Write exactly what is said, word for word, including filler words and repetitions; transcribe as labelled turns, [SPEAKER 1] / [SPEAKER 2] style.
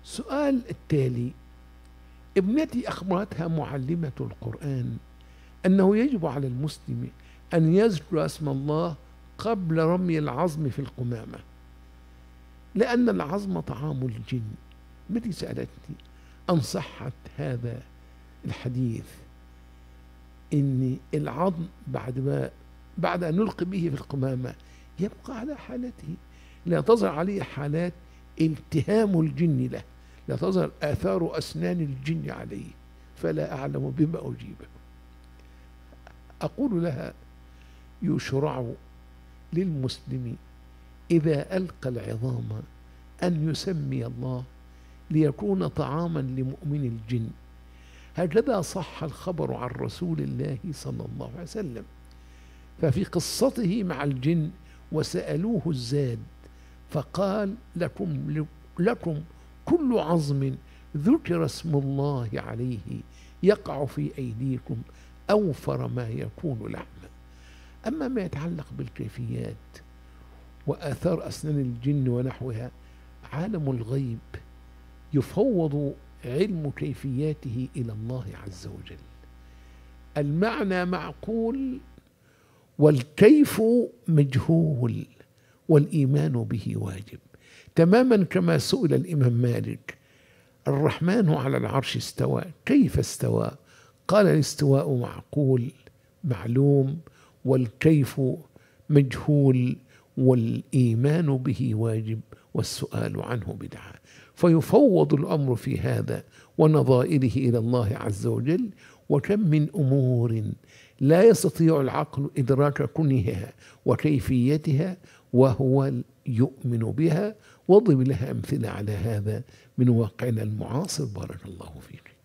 [SPEAKER 1] السؤال التالي: ابنتي أخبرتها معلمة القرآن أنه يجب على المسلم أن يذكر اسم الله قبل رمي العظم في القمامة، لأن العظم طعام الجن. ابنتي سألتني أن صحت هذا الحديث، إن العظم بعد ما بعد أن نلقي به في القمامة يبقى على حالته، لا تظهر عليه حالات التهام الجن له، لا تظهر آثار أسنان الجن عليه، فلا أعلم بما أجيبه. أقول لها: يشرع للمسلم إذا ألقى العظام أن يسمي الله ليكون طعاما لمؤمن الجن. هكذا صح الخبر عن رسول الله صلى الله عليه وسلم. ففي قصته مع الجن وسألوه الزاد فقال: لكم, لكم كل عظم ذكر اسم الله عليه يقع في أيديكم أوفر ما يكون لحما. أما ما يتعلق بالكيفيات وآثار أسنان الجن ونحوها، عالم الغيب يفوض علم كيفياته إلى الله عز وجل. المعنى معقول والكيف مجهول والإيمان به واجب، تماما كما سئل الإمام مالك: الرحمن على العرش استوى، كيف استوى؟ قال: الاستواء معقول معلوم، والكيف مجهول، والإيمان به واجب، والسؤال عنه بدعة. فيفوض الأمر في هذا ونظائره إلى الله عز وجل. وكم من أمور لا يستطيع العقل إدراك كنهها وكيفيتها وهو يؤمن بها، واضرب لها أمثلة على هذا من واقعنا المعاصر. بارك الله فيك.